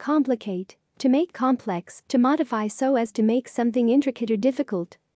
complicate, to make complex, to modify so as to make something intricate or difficult.